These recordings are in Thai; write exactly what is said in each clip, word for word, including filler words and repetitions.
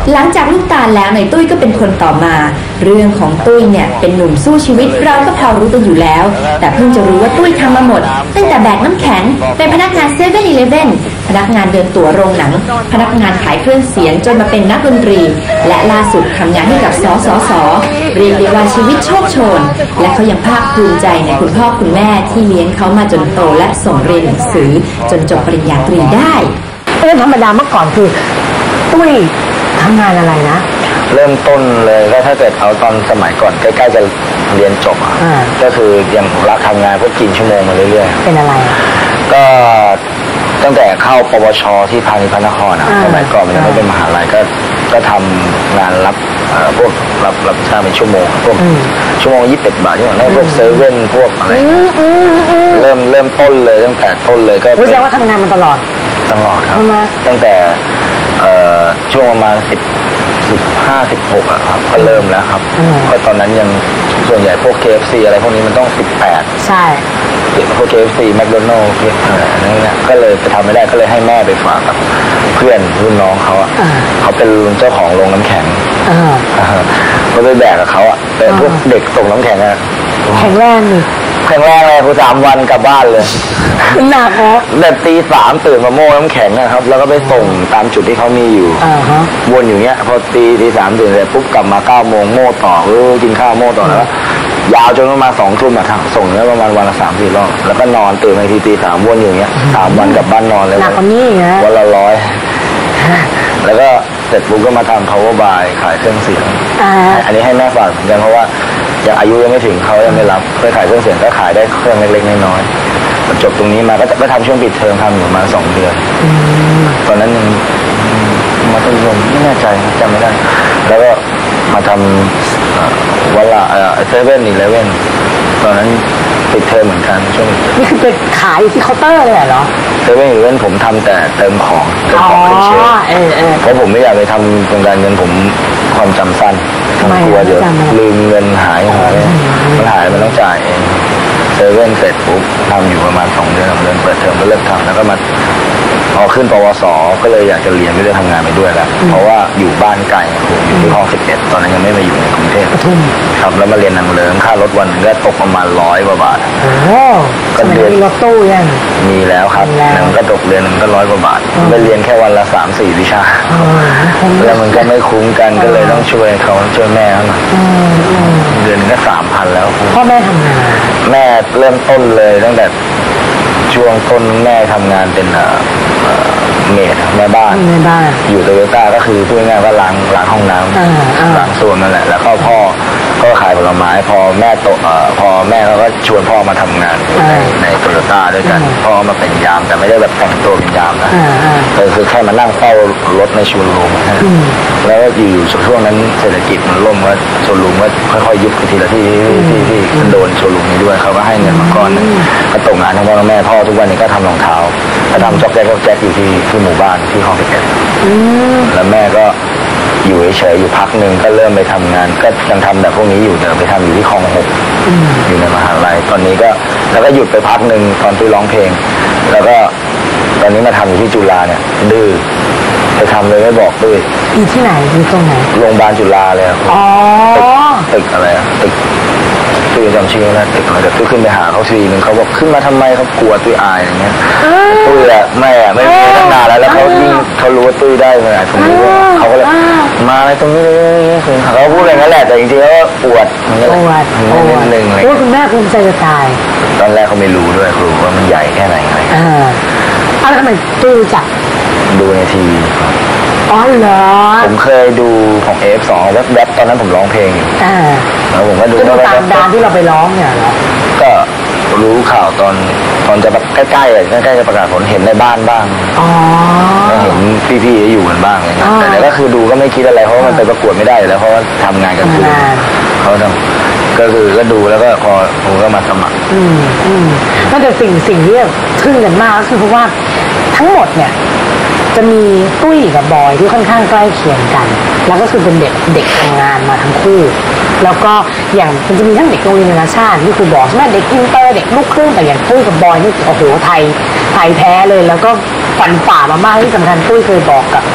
หลังจากลูกตาลแล้วในตุ้ยก็เป็นคนต่อมาเรื่องของตุ้ยเนี่ยเป็นหนุ่มสู้ชีวิตเราก็พอรู้กันอยู่แล้วแต่เพิ่งจะรู้ว่าตุ้ยทำมาหมดตั้งแต่แบกน้ำแข็งเป็นพนักงานเซเว่นอีเลฟเว่นพนักงานเดินตั๋วโรงหนังพนักงานขายเครื่องเสียงจนมาเป็นนักดนตรีและล่าสุดทำงานให้กับสสสเรียกได้ว่าชีวิตโชคโชนและเขายังภาคภูมิใจในคุณพ่อคุณแม่ที่เลี้ยงเขามาจนโตและส่งเรียนหนังสือจนจบปริญญาตรีได้เรื่องธรรมดาเมื่อก่อนคือตุ้ยทำงานอะไรนะเริ่มต้นเลยก็ถ้าเกิดเอาตอนสมัยก่อนใกล้ๆจะเรียนจบก็คือยังรักทำงานพวกกินชั่วโมงมาเรื่อยๆเป็นอะไรก็ตั้งแต่เข้าปวชที่พาณิชย์พระนครนะสมัยก่อนมันยังไม่เป็นมหาลัยก็ก็ทำงานรับพวกรับรับจ้างเป็นชั่วโมงพวกชั่วโมงยี่สิบบาทที่ว่าพวกเซเว่นพวกอะไรเริ่มเริ่มต้นเลยตั้งแต่ต้นเลยก็รู้จักว่าทำงานมันตลอดตลอดครับตั้งแต่ช่วงประมาณสิบสิบห้าสิบหกอะครับก็เริ่มแล้วครับเพราะตอนนั้นยังส่วนใหญ่พวก เค เอฟ ซี อะไรพวกนี้มันต้องสิบแปดใช่เด็กพวก เค เอฟ ซี แมคโดนัลด์อะไรนั่นแหละก็เลยไปทำไม่ได้ก็เลยให้แม่ไปฝากกับเพื่อนรุ่นน้องเขาอะเขาเป็นเจ้าของโรงน้ำแข็งก็ไปแบกกับเขาอะแต่พวกเด็กส่งน้ำแข็งอะแข็งแรงนี่แข็งแรงเลยคือสามวันกลับบ้านเลยหนักเหรอแบบตีสามตื่นมาโม่น้ำแข็งนะครับแล้วก็ไปส่งตามจุดที่เขามีอยู่วนอยู่เนี้ยพอตีตีสามตื่นเสร็จปุ๊บกลับมาเก้าโมงโม่ต่อเออกินข้าวโม่ต่อแล้วยาวจนประมาณสองทุ่มอะทางส่งเนี้ยประมาณวันละสามสี่รอบแล้วก็นอนตื่นมาทีตีสามวนอยู่เนี้ยสามวันกลับบ้านนอนเลยหนักกว่านี้นะวันละร้อยแล้วก็เสร็จปุ๊บก็มาทำ power by ขายเครื่องเสียงอันนี้ให้แม่ฝากเหมือนกันเพราะว่ายังอายุยังไม่ถึงเขายังไม่รับเคยขายเครื่องเสียงก็ขายได้เครื่องเล็กๆน้อยๆจบตรงนี้มาก็ก็ทำช่วงปิดเทอมทำอยู่มาสองเดือนตอนนั้นยังมัธยมไม่แน่ใจจำไม่ได้แล้วก็มาทำวันละเซเว่นอีเลฟเว่นตอนนั้นปิดเทอมเหมือนกันช่วงนี่คือไปขายที่เคาน์เตอร์เลยเหรอเซเว่นอีเลฟเว่นผมทำแต่เติมของเติมของขึ้นเชลฟ์เพราะผมไม่อยากไปทำโครงการเงินผมความจำสั้นกลัวเดี๋ยวลืมเงินหายหายมันหายมันต้องจ่ายเองเซเว่นเสร็จปุ๊บทำอยู่ประมาณสองเดือนเดือนเปิดเทอมก็เลิกทำแล้วก็มาพอขึ้นปวสก็เลยอยากจะเรียนไม่ได้ทำงานไปด้วยแล้วเพราะว่าอยู่บ้านไกลอยู่ที่คลองสิบเอ็ดตอนนั้นยังไม่มาอยู่ในกรุงเทพครับแล้วมาเรียนนางเลิ้งค่ารถวันนึงก็ตกประมาณร้อยกว่าบาทก็เดือนรถตู้ยังมีแล้วครับนั่งก็ตกเดือนนึงก็ร้อยกว่าบาทไปเรียนแค่วันละสามสี่วิชาแล้วมันก็ไม่คุ้มกันก็เลยต้องช่วยเขาช่วยแม่เขาหน่อยเดือนนึงก็สามพันแล้วพ่อแม่ทำงานแม่เริ่มต้นเลยตั้งแต่ช่วงต้นแม่ทำงานเป็นเมดแม่บ้านอยู่โตโยต้าก็คือพูดง่ายๆว่าล้างล้างห้องน้ำล้างส่วนนั่นแหละแล้วก็พ่อก็ขายผลไม้พอแม่โตพอแม่เขาก็ชวนพ่อมาทำงานในในโตโยต้าด้วยกันพ่อมาเป็นยามแต่ไม่ได้แบบแต่งตัวเป็นยามนะแต่คือแค่มานั่งเฝ้ารถในโชว์รูมแล้วก็อยู่ช่วงนั้นเศรษฐกิจมันล่มว่าโชว์รูมก็ค่อยๆยุบไปทีละที่ที่ที่มันโดนโชว์รูมนี้ด้วยเขาก็ให้เงินมาก้อนนึงก็ตกงานทั้งพ่อทั้งแม่พ่อทุกวันนี้ก็ทำรองเท้าก็ทำจ็อกแจ๊กจ็อกแจ๊กอยู่ที่ที่หมู่บ้านที่คลองสิบเอ็ดแล้วแม่ก็อยู่เฉยๆอยู่พักหนึ่งก็เริ่มไปทำงานก็ยังทำแบบพวกนี้อยู่แต่ไปทำอยู่ที่คลองหกอยู่ในมหาลัยตอนนี้ก็แล้วก็หยุดไปพักหนึ่งตอนที่ร้องเพลงแล้วก็ตอนนี้มาทำอยู่ที่จุฬาเนี่ยดื้อไปทำเลยไม่บอกด้วยอยู่ที่ไหนอยู่ตรงไหนโรงพยาบาลจุฬาเลยอ๋อตึกอะไรตึกตุ้ยจำชื่อไม่ได้ตึกอะไรแต่ตุ้ยขึ้นไปหาเขาทีนึงเขาบอกขึ้นมาทำไมเขากลัวตุ้ยอายอย่างเงี้ยตุ้ยแหละแม่ไม่ไม่ตั้งนานแล้วแล้วเขายิ่งเขารู้ว่าตุ้ยได้ขนาดตรงนี้เขาก็เลยมาอะไรตรงนี้เลยเขาพูดอะไรงั้นแหละแต่จริงๆแล้วปวดปวดนิดนึงเลยคุณแม่ภูมิใจจะตายตอนแรกเขาไม่รู้ด้วยครูว่ามันใหญ่แค่ไหนอะไรอ่าแล้วทำไมตุ้ยรู้จักดูในทีวีอ๋อเหรอผมเคยดูของ เอ เอฟ สองแวบๆตอนนั้นผมร้องเพลงอยู่อ่าแล้วผมก็ดูตามดานที่เราไปร้องเนี่ยเหรอก็รู้ข่าวตอนตอนจะใกล้ๆอ่ะใกล้ๆจะประกาศผลเห็นในบ้านบ้างอ๋อเห็นพี่ๆอยู่กันบ้างอะไรเงี้ยแต่ก็คือดูก็ไม่คิดอะไรเพราะมันไปประกวดไม่ได้แล้วเพราะว่าทำงานกันคืนเขาทำก็คือก็ดูแล้วก็พอผมก็มาสมัครอืมอืมก็แต่สิ่งสิ่งที่ทึ่งกันมากก็คือเพราะว่าทั้งหมดเนี่ยจะมีตุ้ยกับบอยที่ค่อนข้างใกล้เคียงกันแล้วก็คือเป็นเด็กเด็กทำงานมาทั้งคู่แล้วก็อย่างมันจะมีทั้งเด็กโรงเรียนนานาชาติที่ครูบอกใช่ไหมเด็กอินเตอร์เด็กลูกครึ่งแต่อย่างตุ้ยกับบอยนี่โอ้โหไทยไทยแท้เลยแล้วก็ฝันฝ่ามามากที่สำคัญตุ้ยเคยบอกกับ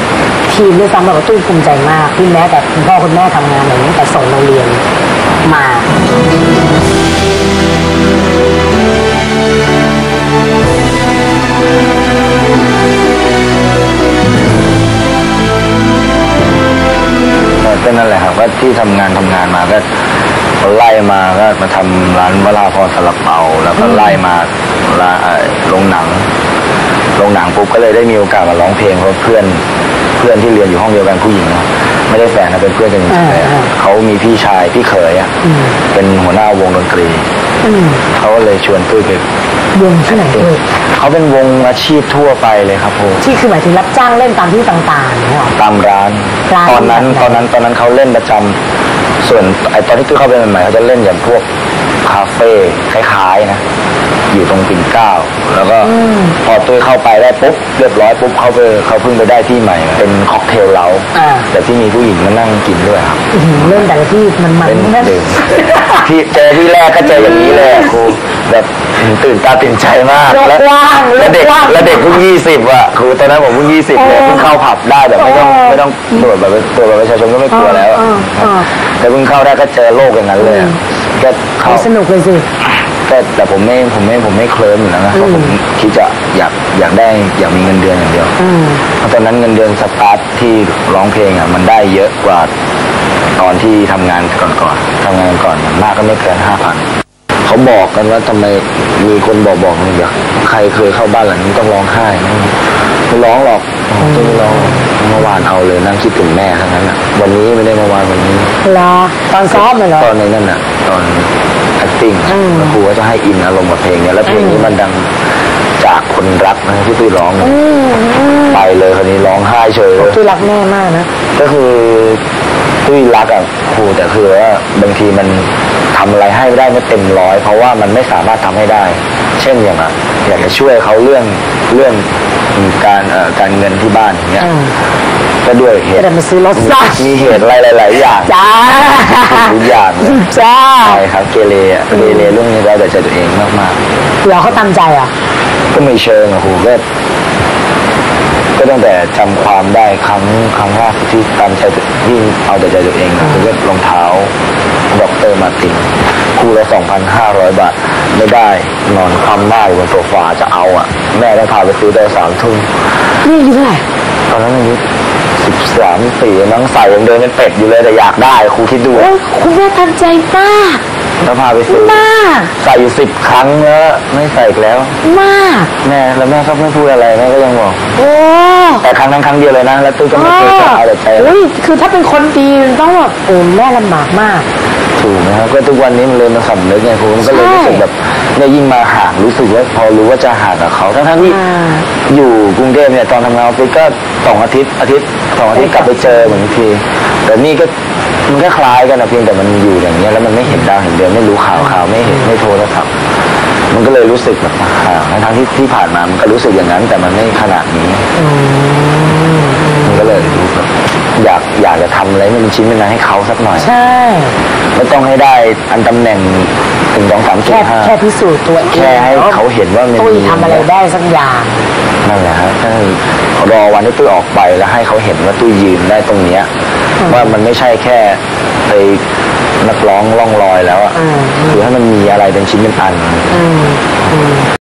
ทีมด้วยซ้ำเราก็ตุ้ยภูมิใจมากที่แม้แต่คุณพ่อคุณแม่ทำงานอย่างนี้แต่ส่งเราเรียนมาก็นั่นแหละครับก็ที่ทำงานทำงานมาก็ไล่มาก็มาทำร้านวราพรซาลาเปาแล้วก็ไล่มาละโรงหนังโรงหนังปุ๊บก็เลยได้มีโอกาสมาร้องเพลงเพราะเพื่อนเพื่อนที่เรียนอยู่ห้องเดียวกันผู้หญิงนะไม่ได้แฟนนะเป็นเพื่อนกันจริงๆเลยเขามีพี่ชายพี่เขยอ่ะเป็นหัวหน้าวงดนตรีเขาก็เลยชวนตุ้ยไปวงที่ไหนเลยเขาเป็นวงอาชีพทั่วไปเลยครับผมที่คือหมายถึงรับจ้างเล่นตามที่ต่างๆเนี่ยตามร้านตอนนั้นตอนนั้นตอนนั้นเขาเล่นประจำส่วนไอ้ตอนที่ตุ้ยเข้าไปใหม่ๆเขาจะเล่นอย่างพวกคาเฟ่คล้ายๆนะอยู่ตรงปิ่นเกล้าแล้วก็พอตุ้ยเข้าไปได้ปุ๊บเรียบร้อยปุ๊บเขาไปเขาเพิ่งไปได้ที่ใหม่เป็นค็อกเทลเล้าแต่ที่มีผู้หญิงมานั่งกินด้วยครับเล่นแต่ละที่มันมันเป็นดื่มที่เจอที่แรกก็เจออย่างนี้เลยครูแบบตื่นตาตื่นใจมากแล้วแล้วเด็กแล้วเด็กเพิ่งยี่สิบอ่ะครูตอนนั้นผมเพิ่งยี่สิบเลยเพิ่งเข้าผับได้แบบไม่ต้องไม่ต้องตรวจแบบตรวจแบบประชาชนก็ไม่กลัวแล้วแต่เพิ่งเข้าได้ก็เจอโลกอย่างนั้นเลยก็เขาสนุกเลยสิแต่แต่ผมไม่ผมไม่ผมไม่เคลิ้มอยู่แล้วนะเพราะผมคิดจะอยากอยากได้อยากมีเงินเดือนอย่างเดียวเพราะตอนนั้นเงินเดือนสตาร์ทที่ร้องเพลงอ่ะมันได้เยอะกว่าตอนที่ทำงานก่อนๆทำงานก่อนมากก็ไม่เกินห้าพันเขาบอกกันว่าทำไมมีคนบอกบอกเลยแบบใครเคยเข้าบ้านหลังนี้ต้องร้องไห้ไม่ร้องหรอกต้องไม่ร้องเมื่อวานเอาเลยนั่งคิดถึงแม่ทั้งนั้นอ่ะวันนี้ไม่ได้เมื่อวานวันนี้รอตอนซ้อมเลยเหรอตอนในนั่นอ่ะตอน acting แล้วครูก็จะให้อินอารมณ์กับเพลงเนี้ยแล้วเพลงนี้มันดังจากคนรักนะที่ตุ้ยร้องไปเลยคนนี้ร้องไห้เฉยตุ้ยรักแม่มากนะก็คือตุ้ยรักอ่ะครูแต่คือว่าบางทีมันทำอะไรให้ไม่ได้ไม่เต็มร้อยเพราะว่ามันไม่สามารถทำให้ได้เช่นอย่างอ่ะอยากจะช่วยเขาเรื่องเรื่องการเอ่อการเงินที่บ้านอย่างเงี้ยก็ด้วยเหตุมีเหตุอะไรหลายๆอย่างจ้าทุกอย่างจ้าใช่ครับเกเรอ่ะเกเรเรื่องนี้แล้วแต่ใจตัวเองมากๆเราเขาตามใจอ่ะก็ไม่เชิงอ่ะครูก็ก็ตั้งแต่จำความได้ครั้งครั้งแรกที่ตามใจที่เอาแต่ใจตัวเองนะคือก็รองเท้าด็อกเตอร์มาตินคู่ละสองพันห้าร้อยบาทไม่ได้นอนคว่ำหน้าอยู่บนโซฟาจะเอาอ่ะแม่ต้องพาไปซื้อได้สามทุ่มนี่อายุเท่าไหร่ตอนนั้นอายุสิบสามปีนั่งใส่ยังเดินเป็นเป็ดอยู่เลยแต่อยากได้ครูคิดดูคุณแม่ทันใจมากแล้วพาไปซื้อใส่อยู่สิบครั้งแล้วไม่ใส่แล้วมากแม่แล้วแม่ก็ไม่พูดอะไรแม่ก็ยังบอกโอ้แต่ครั้งนั้นครั้งเดียวเลยนะแล้วตุ้ยก็ไม่เคยจะเอาแต่ใจอุ้ยคือถ้าเป็นคนดีต้องแบบโอ้แม่ลำบากมากถูกนะครับก็ทุกวันนี้มันเลยมาสำนึกไงครูมันก็เลยรู้สึกแบบเนี่ยยิ่งมาห่างรู้สึกว่าพอรู้ว่าจะห่างกับเขาทั้งทั้งที่อยู่กรุงเทพเนี่ยตอนทำงานออฟฟิศก็สองอาทิตย์อาทิตย์สองอาทิตย์กลับไปเจอเหมือนทีแต่นี่ก็มันก็คล้ายกันนะเพียงแต่มันอยู่อย่างเงี้ยแล้วมันไม่เห็นดาวเห็นเดือนไม่รู้ข่าวข่าวไม่เห็นไม่โทรศัพท์มันก็เลยรู้สึกแบบห่างทั้งที่ที่ผ่านมามันก็รู้สึกอย่างนั้นแต่มันไม่ขนาดนี้มันก็เลยรู้แบบอยากอยากจะทำอะไรให้มันชิ้นเป็นอะไรให้เขาสักหน่อยใช่ไม่ต้องให้ได้อันตำแหน่งถึงสองสามจุดห้าแค่พิสูจน์ตัวแค่ให้เขาเห็นว่ามันตุ้ยทำอะไรได้สักอย่างนั่นแหละครับรอวันที่ตุ้ยออกไปแล้วให้เขาเห็นว่าตุ้ยยืนได้ตรงเนี้ยว่ามันไม่ใช่แค่ไปนักร้องล่องลอยแล้วอ่ะคือให้มันมีอะไรเป็นชิ้นเป็นอัน